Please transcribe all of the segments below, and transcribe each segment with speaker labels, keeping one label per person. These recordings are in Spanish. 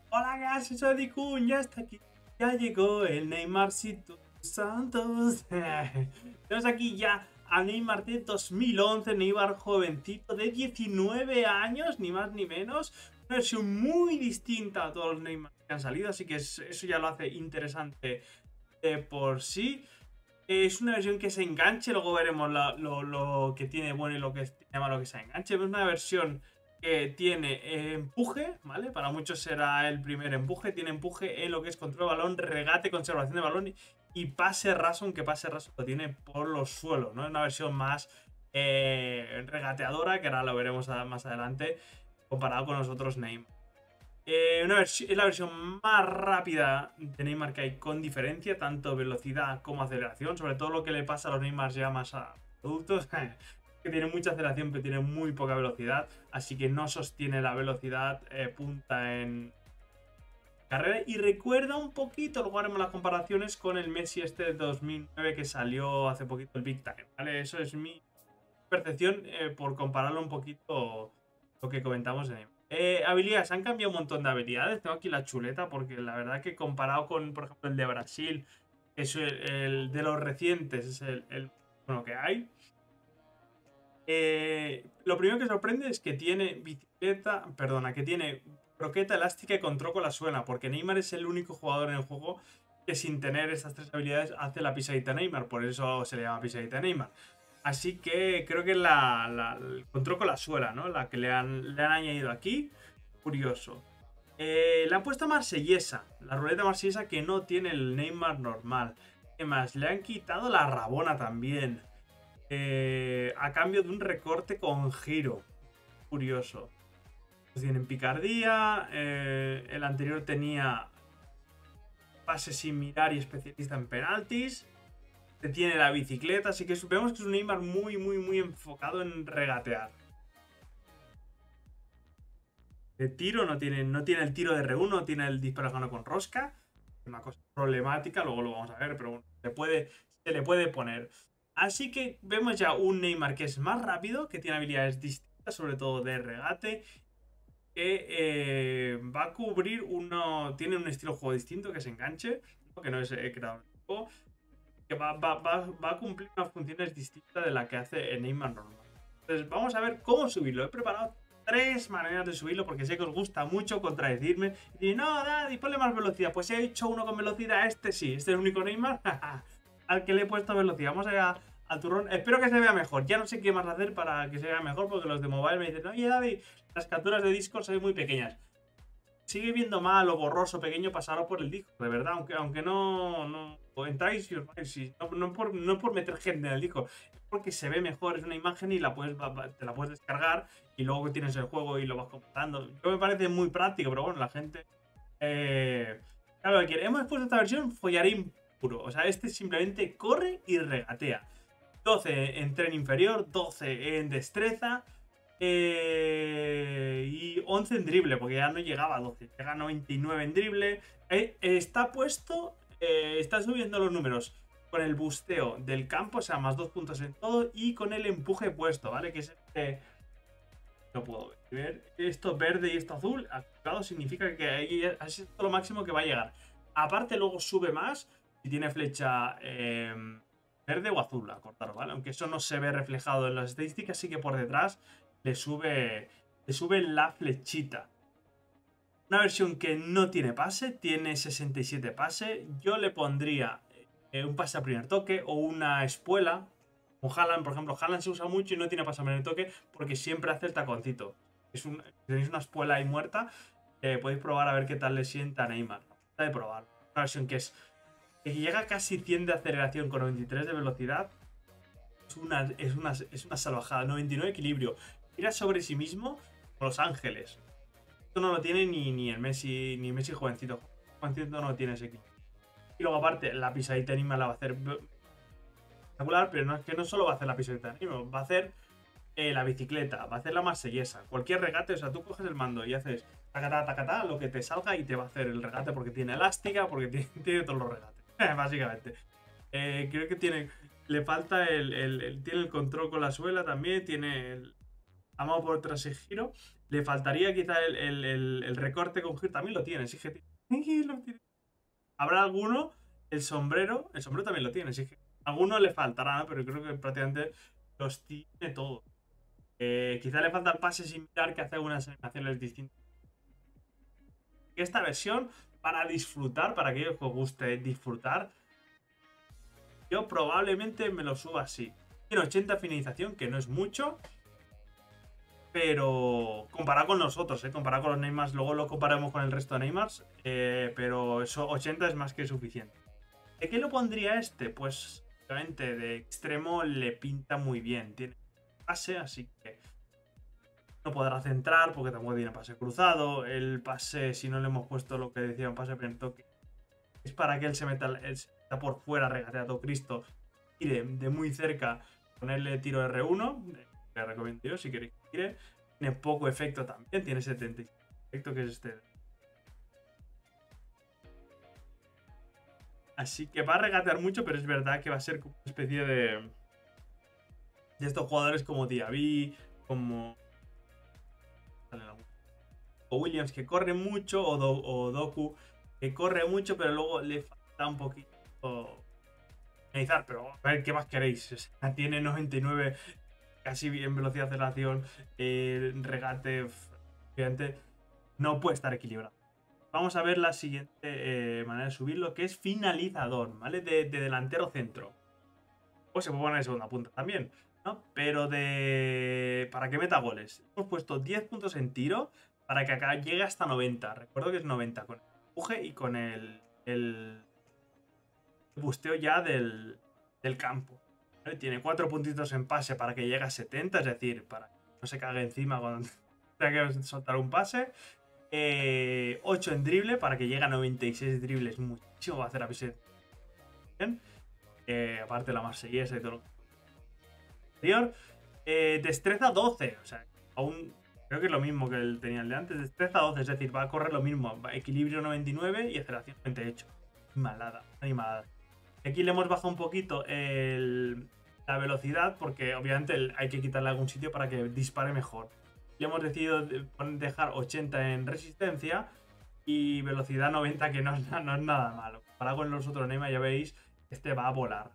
Speaker 1: Hola, ¿qué haces, Odikun? Ya está aquí. Ya llegó el Neymarcito Santos. Tenemos aquí ya a Neymar de 2011, Neymar jovencito de 19 años, ni más ni menos. Una versión muy distinta a todos los Neymar que han salido, así que eso ya lo hace interesante de por sí. Es una versión que se enganche, luego veremos lo que tiene bueno y lo que tiene malo que se enganche. Es una versión que tiene empuje, ¿vale? Para muchos será el primer empuje. Tiene empuje en lo que es control de balón, regate, conservación de balón y pase raso, aunque pase raso lo tiene por los suelos, ¿no? Es una versión más regateadora, que ahora lo veremos más adelante, comparado con los otros Neymar. Es la versión más rápida de Neymar que hay con diferencia, tanto velocidad como aceleración. Sobre todo lo que le pasa a los Neymar ya más adultos, que tienen mucha aceleración pero tienen muy poca velocidad. Así que no sostiene la velocidad punta en carrera. Y recuerda un poquito, luego haremos las comparaciones con el Messi este de 2009 que salió hace poquito el Big Time. ¿Vale? Eso es mi percepción por compararlo un poquito lo que comentamos en habilidades, han cambiado un montón de habilidades. Tengo aquí la chuleta porque la verdad que comparado con, por ejemplo, el de Brasil, que es el de los recientes, es el bueno que hay. Lo primero que sorprende es que tiene bicicleta, perdona, que tiene croqueta elástica y control con la suela, porque Neymar es el único jugador en el juego que sin tener estas tres habilidades hace la pisadita Neymar, por eso se le llama pisadita Neymar. Así que creo que es el control con la suela, ¿no? La que le han añadido aquí. Curioso. Le han puesto marsellesa, la ruleta marsellesa que no tiene el Neymar normal. ¿Qué más? Le han quitado la rabona también. A cambio de un recorte con giro. Curioso. Tienen picardía. El anterior tenía pase sin mirar y especialista en penaltis. Tiene la bicicleta, así que vemos que es un Neymar muy, muy, muy enfocado en regatear. De tiro no tiene el tiro de R1, no tiene el disparo gano con rosca. Una cosa problemática, luego lo vamos a ver, pero bueno, se le puede poner. Así que vemos ya un Neymar que es más rápido, que tiene habilidades distintas, sobre todo de regate, que va a cubrir uno. Tiene un estilo de juego distinto, que es enganche, ¿no? Que no es creador de juego, que va a cumplir unas funciones distintas de la que hace el Neymar normal. Entonces, vamos a ver cómo subirlo. He preparado tres maneras de subirlo porque sé que os gusta mucho contradecirme. Y no, Daddy, ponle más velocidad. Pues he hecho uno con velocidad, este sí, este es el único Neymar al que le he puesto velocidad. Vamos a al turrón. Espero que se vea mejor. Ya no sé qué más hacer para que se vea mejor porque los de mobile me dicen, oye, Daddy, las capturas de Discord se ven muy pequeñas. Sigue viendo mal o borroso pequeño, pasarlo por el disco, de verdad, aunque no entráis y os vais, no por meter gente en el disco, es porque se ve mejor, es una imagen y te la puedes descargar y luego tienes el juego y lo vas completando. Yo me parece muy práctico, pero bueno, la gente claro, hemos puesto esta versión follarín puro, o sea, este simplemente corre y regatea. 12 en tren inferior, 12 en destreza, y 11 en drible, porque ya no llegaba a 12. Llega a 99 en drible. Está puesto. Está subiendo los números con el busteo del campo, o sea, más 2 puntos en todo. Y con el empuje puesto, ¿vale? Que es este. No puedo ver. Esto verde y esto azul. Activado significa que ahí es lo máximo que va a llegar. Aparte, luego sube más. Si tiene flecha verde o azul a cortar, ¿vale? Aunque eso no se ve reflejado en las estadísticas, sí que por detrás le sube la flechita. Una versión que no tiene pase, tiene 67 pase. Yo le pondría un pase a primer toque o una espuela. Con Haaland, por ejemplo, Haaland se usa mucho y no tiene pase a primer toque porque siempre hace el taconcito. Tenéis una espuela ahí muerta, podéis probar a ver qué tal le sienta a Neymar. Está de probar. Una versión que llega a casi 100 de aceleración con 93 de velocidad. Es una salvajada. 99 equilibrio. Mira sobre sí mismo Los Ángeles. Esto no lo tiene ni el Messi, ni Messi jovencito. Jovencito no lo tiene ese equipo. Y luego aparte, la pisadita anima la va a hacer espectacular, pero no es que no solo va a hacer la pisadita anima, va a hacer la bicicleta, va a hacer la marsellesa, cualquier regate, o sea, tú coges el mando y haces tacatá, tacatá, lo que te salga y te va a hacer el regate porque tiene elástica, porque tiene todos los regates, básicamente. Creo que le falta tiene el control con la suela también, tiene el amado por tras el giro. Le faltaría quizá el recorte con giro. También lo tiene, sí que lo tiene. Habrá alguno, el sombrero también lo tiene, sí que a alguno le faltará, ¿no? Pero creo que prácticamente los tiene todos. Quizá le falta el pase similar que hace algunas animaciones distintas. Esta versión, para disfrutar, para aquellos que os guste disfrutar, yo probablemente me lo suba así. Tiene 80 finalización, que no es mucho, pero comparado con nosotros, comparado con los Neymars, luego lo comparamos con el resto de Neymars, pero eso 80 es más que suficiente. ¿De qué lo pondría este? Pues obviamente de extremo le pinta muy bien. Tiene pase, así que no podrá centrar porque tampoco tiene pase cruzado. El pase, si no le hemos puesto lo que decía un pase primer toque, es para que él se meta por fuera, regatea a todo Cristo, tire de muy cerca, ponerle tiro R1. Le recomiendo yo si queréis que tire. Tiene poco efecto también, tiene 75 efecto, que es este. Así que va a regatear mucho, pero es verdad que va a ser como una especie de estos jugadores como Diaby, como o Williams, que corre mucho, o Doku, que corre mucho, pero luego le falta un poquito finalizar. Pero a ver, ¿qué más queréis? O sea, tiene 99 casi en velocidad de aceleración, regate, obviamente no puede estar equilibrado. Vamos a ver la siguiente manera de subirlo, que es finalizador, ¿vale? De delantero centro. O se puede poner de segunda punta también, ¿no? Pero para que meta goles. Hemos puesto 10 puntos en tiro para que acá llegue hasta 90. Recuerdo que es 90 con el empuje y con el busteo ya del campo. ¿Vale? Tiene 4 puntitos en pase para que llegue a 70, es decir, para que no se cague encima cuando tenga que soltar un pase. 8 en drible para que llegue a 96 dribles. Muchísimo va a hacer a Piset. Bien. Aparte la marsellesa y todo lo anterior. Destreza 12. O sea, aún creo que es lo mismo que él tenía el de antes. Destreza 12, es decir, va a correr lo mismo. Equilibrio 99 y aceleración 98. Malada, animada. Aquí le hemos bajado un poquito la velocidad porque obviamente hay que quitarle algún sitio para que dispare mejor. Le hemos decidido dejar 80 en resistencia y velocidad 90, que no es nada malo. Comparado con los otros Neymar, ya veis, este va a volar.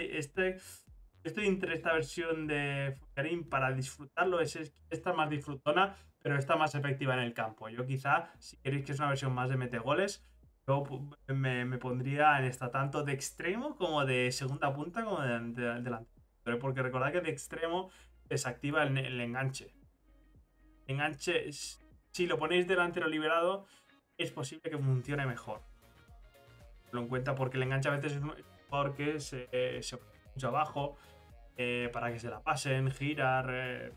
Speaker 1: Estoy entre esta versión de Karim para disfrutarlo, esta más disfrutona, pero esta más efectiva en el campo. Yo quizá, si queréis que es una versión más de metegoles, yo me pondría en esta tanto de extremo como de segunda punta como de delantero. Porque recordad que de extremo desactiva el enganche. Enganche, si lo ponéis delantero liberado, es posible que funcione mejor. Lo en cuenta porque el enganche a veces es un jugador que se pone mucho abajo para que se la pasen, girar.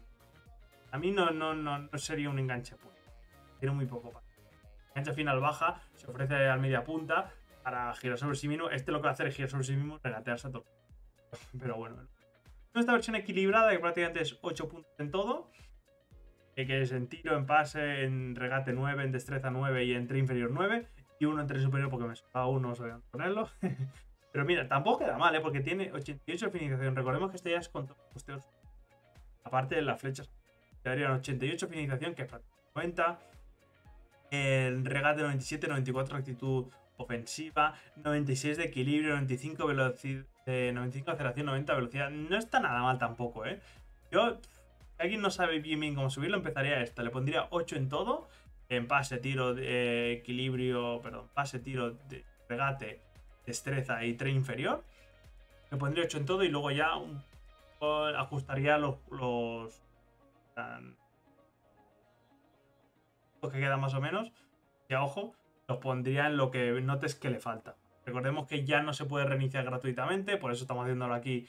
Speaker 1: A mí no sería un enganche puro. Tiene muy poco para. Enganche final baja, se ofrece al media punta para girar sobre sí mismo. Este lo que va a hacer es girar sobre sí mismo, regatearse a todo. Pero bueno. Esta versión equilibrada, que prácticamente es 8 puntos en todo, que es en tiro, en pase, en regate 9, en destreza 9 y en tren inferior 9, y uno en tren superior porque me sobraba uno, sabían ponerlo. Pero mira, tampoco queda mal, porque tiene 88 de finalización. Recordemos que este ya es con todos los posteos. Aparte de las flechas, quedarían 88 de finalización, que es prácticamente 90. El regate 97, 94 de actitud ofensiva, 96 de equilibrio, 95 velocidad, 95 aceleración, 90 velocidad. No está nada mal tampoco, ¿eh? Yo, si alguien no sabe bien cómo subirlo, empezaría a esto. Le pondría 8 en todo. En pase, tiro, equilibrio, perdón, pase, tiro, regate, destreza y tren inferior. Le pondría 8 en todo y luego ya ajustaría los que quedan más o menos. Y a ojo, los pondría en lo que notes que le falta. Recordemos que ya no se puede reiniciar gratuitamente, por eso estamos haciéndolo aquí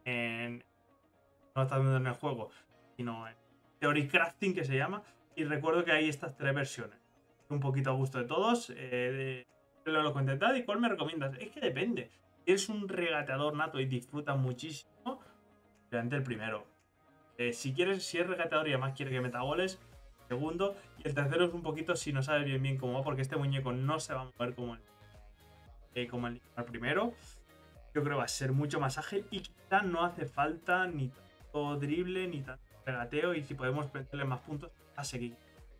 Speaker 1: no está haciendo en el juego, sino en Theory Crafting, que se llama. Y recuerdo que hay estas 3 versiones. Un poquito a gusto de todos. Lo contentad y cuál me recomiendas. Es que depende. Si eres un regateador nato y disfrutas muchísimo, obviamente el primero. Si es regateador y además quiere que meta goles, segundo. Y el tercero es un poquito si no sabes bien cómo va, porque este muñeco no se va a mover como el primero. Yo creo que va a ser mucho más ágil y quizá no hace falta ni tanto drible ni tanto regateo, y si podemos meterle más puntos a seguir.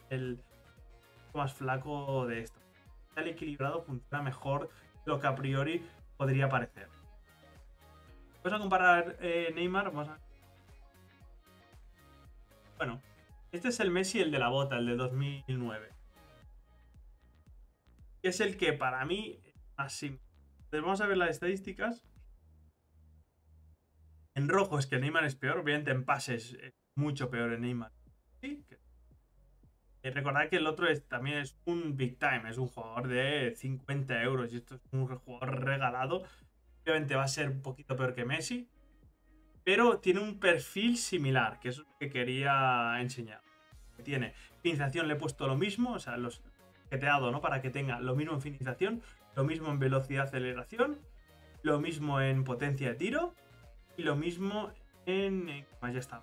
Speaker 1: el más flaco de esto. El equilibrado funciona mejor de lo que a priori podría parecer. Vamos a comparar Neymar. Vamos a... Bueno, este es el Messi, el de la bota, el de 2009. Que es el que para mí así. Entonces vamos a ver las estadísticas. En rojo es que Neymar es peor, obviamente en pases es mucho peor en Neymar. Sí, recordad que el otro también es un big time, es un jugador de 50 euros y esto es un jugador regalado. Obviamente va a ser un poquito peor que Messi, pero tiene un perfil similar, que es lo que quería enseñar. Tiene finalización, le he puesto lo mismo, o sea, los que te he dado, ¿no? Para que tenga lo mismo en finalización, lo mismo en velocidad de aceleración, lo mismo en potencia de tiro y lo mismo en ya está.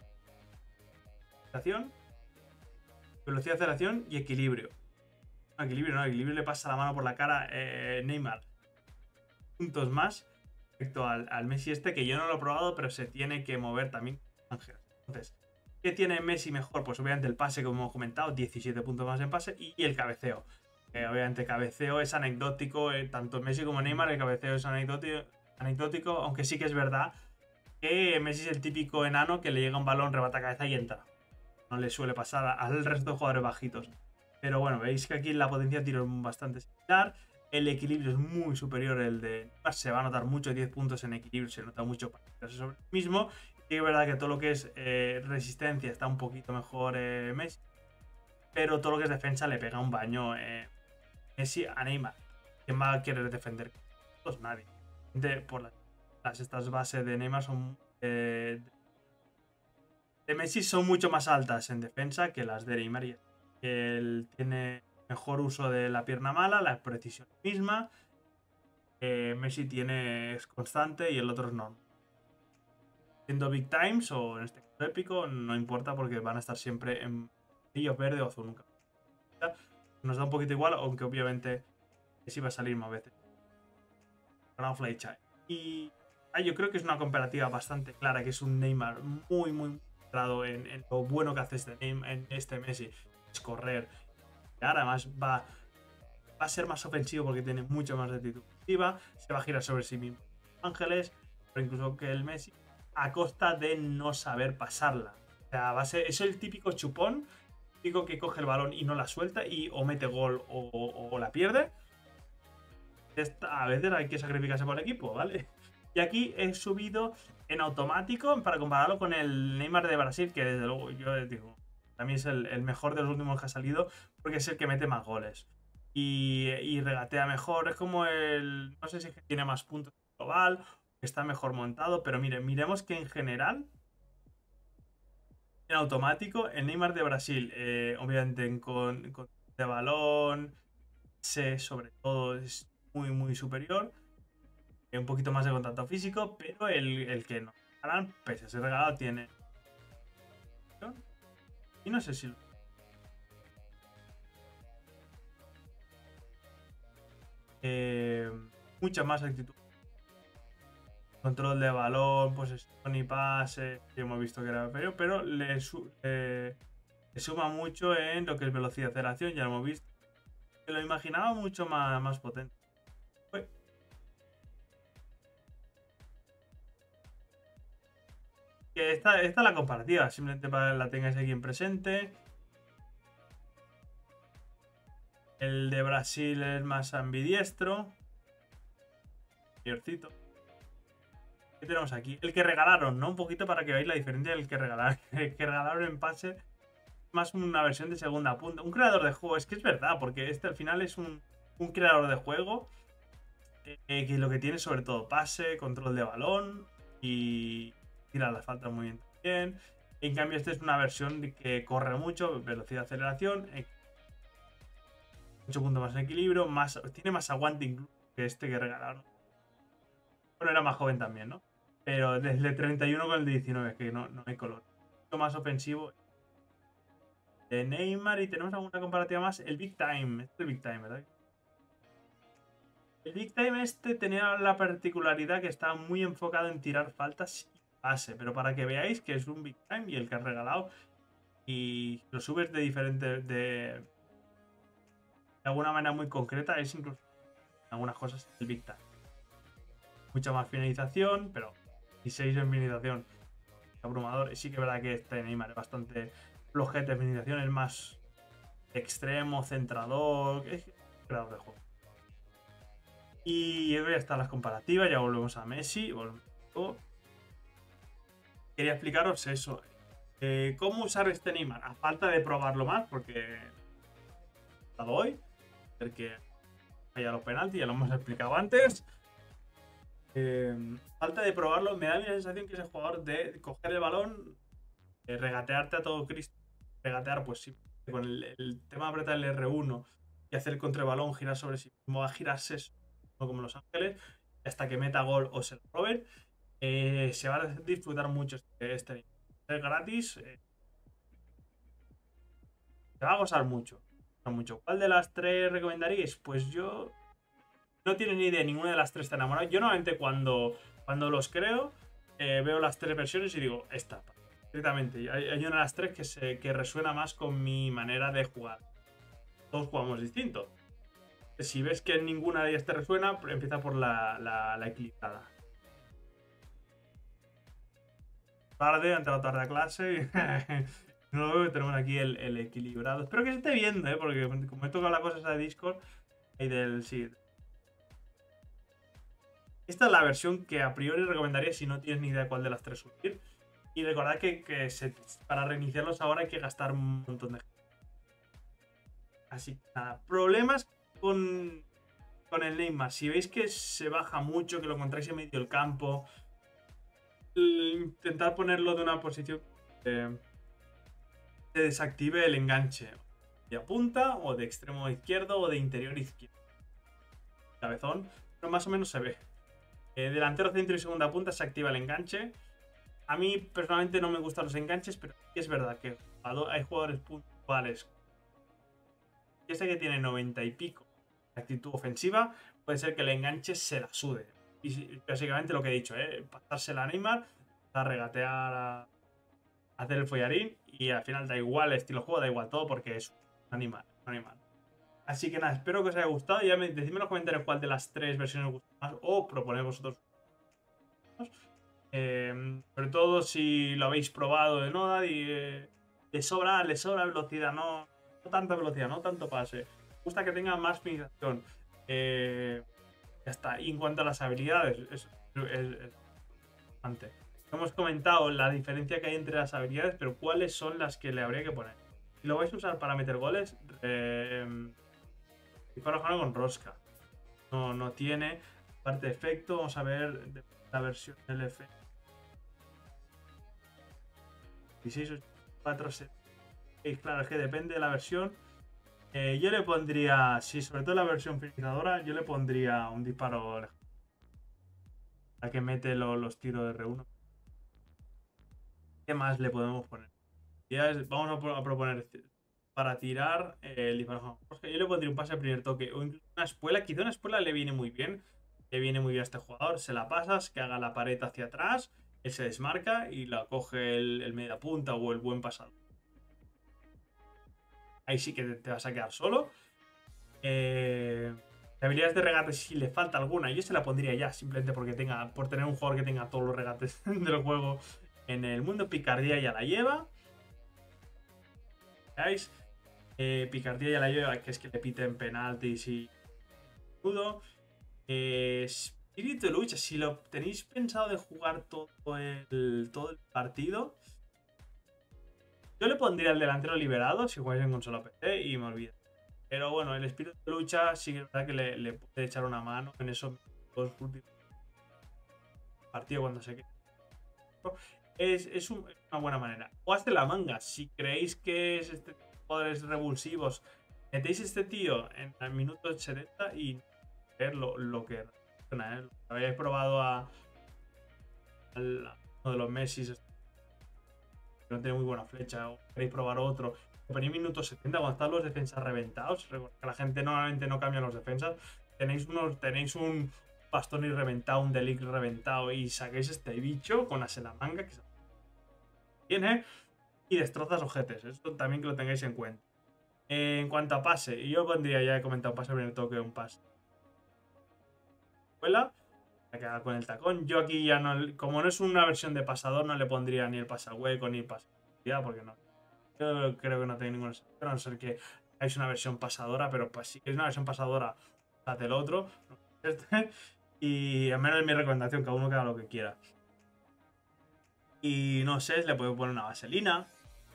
Speaker 1: Velocidad de aceleración y equilibrio. No, equilibrio le pasa la mano por la cara Neymar. Puntos más respecto al Messi este, que yo no lo he probado, pero se tiene que mover también Ángel. Entonces, ¿qué tiene Messi mejor? Pues obviamente el pase, como hemos comentado, 17 puntos más en pase y el cabeceo. Obviamente cabeceo es anecdótico, tanto Messi como Neymar, el cabeceo es anecdótico, aunque sí que es verdad que Messi es el típico enano que le llega un balón, rebata cabeza y entra. No le suele pasar al resto de jugadores bajitos. Pero bueno, veis que aquí la potencia de tiro es bastante similar. El equilibrio es muy superior el de Neymar. Se va a notar mucho, 10 puntos en equilibrio, se nota mucho para sobre el mismo. Y es verdad que todo lo que es resistencia está un poquito mejor Messi. Pero todo lo que es defensa le pega un baño Messi a Neymar. ¿Quién va a querer defender? Pues nadie. Por estas bases de Neymar son de Messi son mucho más altas en defensa que las de Neymar. Él tiene mejor uso de la pierna mala, la precisión misma. Messi es constante y el otro es no. Siendo Big Times o en este caso épico, no importa porque van a estar siempre en brillo verde o azul. Nunca. Nos da un poquito igual, aunque obviamente Messi va a salir más veces. Una flecha. Y yo creo que es una comparativa bastante clara, que es un Neymar muy, muy centrado en lo bueno que hace en este Messi. Es correr. Y ahora además va a ser más ofensivo porque tiene mucho más de actitud ofensiva. Se va a girar sobre sí mismo. Ángeles, pero incluso que el Messi, a costa de no saber pasarla. O sea, es el típico chupón, típico que coge el balón y no la suelta y o mete gol o la pierde. A veces hay que sacrificarse por el equipo, ¿vale? Y aquí he subido en automático para compararlo con el Neymar de Brasil, que desde luego yo digo, también es el mejor de los últimos que ha salido, porque es el que mete más goles. Y regatea mejor, es como el... No sé si tiene más puntos global, está mejor montado, pero miremos que en general, en automático, el Neymar de Brasil, obviamente con de balón, sobre todo es muy, muy superior. Un poquito más de contacto físico, pero el que nos regalan, pese a ser regalado, tiene. Y no sé si. Mucha más actitud. Control de balón, posesión y pase. Que hemos visto que era feo, pero le suma mucho en lo que es velocidad de aceleración. Ya lo hemos visto. Me lo imaginaba mucho más potente. Esta es la comparativa, simplemente para que la tengáis aquí en presente. El de Brasil es más ambidiestro. Mayorcito. ¿Qué tenemos aquí? El que regalaron, ¿no? Un poquito para que veáis la diferencia del que regalaron. El que regalaron en pase, más una versión de segunda punta. Un creador de juego, es que es verdad, porque este al final es un creador de juego que lo que tiene sobre todo pase, control de balón y tira las faltas muy bien también. En cambio, esta es una versión que corre mucho, velocidad de aceleración, 8 puntos más en equilibrio, tiene más aguante incluso que este que regalaron. Bueno, era más joven también, ¿no? Pero desde el 31 con el 19, que no hay color. Mucho más ofensivo. De Neymar, y tenemos alguna comparativa más. El Big Time. Este es el Big Time, ¿verdad? El Big Time este tenía la particularidad que estaba muy enfocado en tirar faltas y pase. Pero para que veáis que es un Big Time y el que ha regalado y lo subes de diferente, de alguna manera muy concreta, es incluso algunas cosas el Big Time. Mucha más finalización, pero 16 en finalización abrumador. Y sí que es verdad que este Neymar es bastante flojete en finalización, es más extremo, centrador, es creador de juego. Y ya están las comparativas, ya volvemos a Messi. Quería explicaros eso. ¿Cómo usar este Neymar? A falta de probarlo más, porque lo hoy, el que haya los penaltis, ya lo hemos explicado antes. Falta de probarlo, me da la sensación que es el jugador de coger el balón, regatearte a todo Cristo. Regatear, pues sí, con el tema de apretar el R1 y hacer el contrabalón, girar sobre sí mismo, va a girarse como Los Ángeles, hasta que meta gol o se lo roben. Se va a disfrutar mucho este nivel. Es gratis, se va a gozar mucho. Mucho. ¿Cuál de las tres recomendaríais? Pues yo no tiene ni idea, ninguna de las tres está enamorado. Yo normalmente cuando los creo, veo las tres versiones y digo, esta. Directamente. Hay una de las tres que resuena más con mi manera de jugar. Todos jugamos distinto. Si ves que ninguna de ellas te resuena, empieza por la equilibrada. Tarde, he entrado tarde a clase y no veo que tenemos aquí el equilibrado. Espero que se esté viendo, porque como he tocado la cosa esa de Discord y del sí. Esta es la versión que a priori recomendaría si no tienes ni idea cuál de las tres subir. Y recordad que para reiniciarlos ahora hay que gastar un montón de gente. Así que nada, problemas con el Neymar. Si veis que se baja mucho, que lo encontráis en medio del campo, intentar ponerlo de una posición que desactive el enganche. De punta, o de extremo izquierdo, o de interior izquierdo. Cabezón, pero más o menos se ve. Delantero, centro y segunda punta se activa el enganche. A mí personalmente no me gustan los enganches, pero es verdad que hay jugadores puntuales. Este que tiene 90 y pico de actitud ofensiva, puede ser que el enganche se la sude. Y básicamente lo que he dicho, pasársela a Neymar, a regatear, a hacer el follarín, y al final da igual el estilo de juego, da igual todo, porque es un animal. Así que nada, espero que os haya gustado. Ya decidme en los comentarios cuál de las tres versiones os gusta más, o proponer vosotros. Sobre todo si lo habéis probado de Noda y le sobra velocidad, no tanta velocidad, no tanto pase. Me gusta que tenga más finalización. Ya está. Y en cuanto a las habilidades, es bastante. Hemos comentado la diferencia que hay entre las habilidades, pero cuáles son las que le habría que poner. Si lo vais a usar para meter goles, disparo con rosca. No tiene parte de efecto. Vamos a ver la versión LF. 16, 4, 6. Claro, es que depende de la versión. Yo le pondría, sí, sobre todo la versión finalizadora, yo le pondría un disparo a que mete los tiros de R1. ¿Qué más le podemos poner? Vamos a proponer para tirar el disparo. Yo le pondría un pase al primer toque o incluso una espuela. Quizá una espuela le viene muy bien. Le viene muy bien a este jugador. Se la pasas, que haga la pared hacia atrás. Él se desmarca y la coge el media punta o el buen pasado. Ahí sí que te vas a quedar solo. Habilidades de regate, si le falta alguna, yo se la pondría ya, simplemente porque por tener un jugador que tenga todos los regates del juego en el mundo. Picardía ya la lleva. ¿Veis? Picardía ya la lleva, que es que le piten penaltis y todo. Espíritu de lucha, si lo tenéis pensado de jugar todo el partido, yo le pondría el delantero liberado si jugáis en consola PC y me olvido. Pero bueno, el espíritu de lucha sí que es verdad que le puede echar una mano en esos dos últimos partidos cuando se quede. Es una buena manera. O hazte la manga. Si creéis que es este tipo de jugadores revulsivos, metéis este tío en el minuto 70 y ver lo que funciona. Habéis probado a uno de los Messi, que no tiene muy buena flecha, o queréis probar otro. Ponéis minuto 70 cuando están los defensas reventados. Recuerda que la gente normalmente no cambia los defensas. Tenéis un Bastoni reventado, un Delic reventado y saquéis este bicho con la Selamanga que tiene. y destrozas ojetes. Eso también que lo tengáis en cuenta. En cuanto a pase, yo pondría, ya he comentado, pase primer toque, un pase. Escuela, que haga con el tacón. Yo aquí ya no, como no es una versión de pasador, no le pondría ni el pase al hueco ni el pase ya, porque no. Yo creo que no tiene ninguna sentido, a no ser que hagáis una versión pasadora, pero pues si es una versión pasadora, date el otro. Y al menos es mi recomendación, cada uno que haga lo que quiera. Y no sé, le puedo poner una vaselina.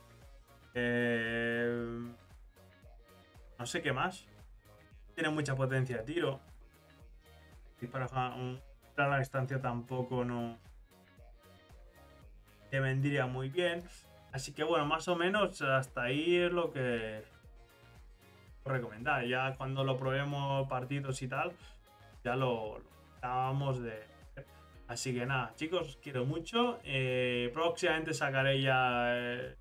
Speaker 1: No sé qué más. Tiene mucha potencia de tiro. Dispara a la distancia tampoco no te vendría muy bien. Así que bueno, más o menos hasta ahí es lo que recomendar. Ya cuando lo probemos partidos y tal, ya lo acabamos de... Así que nada, chicos, os quiero mucho. Próximamente sacaré ya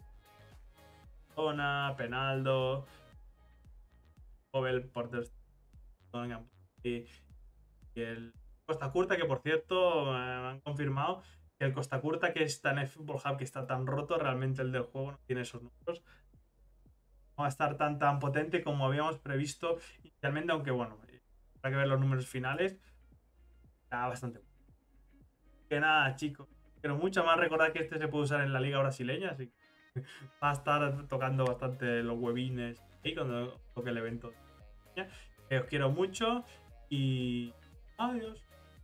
Speaker 1: Zona, Penaldo, Pobel, Porter y el Costa Curta, que por cierto me han confirmado que el Costa Curta que está en el Football Hub, que está tan roto, realmente el del juego no tiene esos números. No va a estar tan potente como habíamos previsto inicialmente, aunque bueno, habrá que ver los números finales. Está bastante bueno. Que nada, chicos, pero mucho más recordad que este se puede usar en la liga brasileña, así que va a estar tocando bastante los huevines ahí cuando toque el evento. Os quiero mucho y adiós.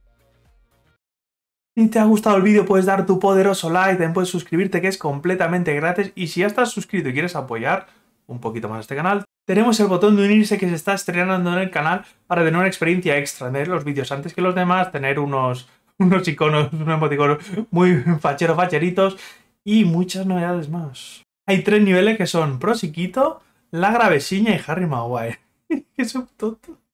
Speaker 2: Si te ha gustado el vídeo puedes dar tu poderoso like, también puedes suscribirte que es completamente gratis y si ya estás suscrito y quieres apoyar un poquito más este canal, tenemos el botón de unirse que se está estrenando en el canal para tener una experiencia extra, tener los vídeos antes que los demás, tener unos iconos, unos emoticonos muy facheritos y muchas novedades más. Hay 3 niveles que son Prosiquito, La Gravesiña y Harry Maguire. ¡Qué subtonto!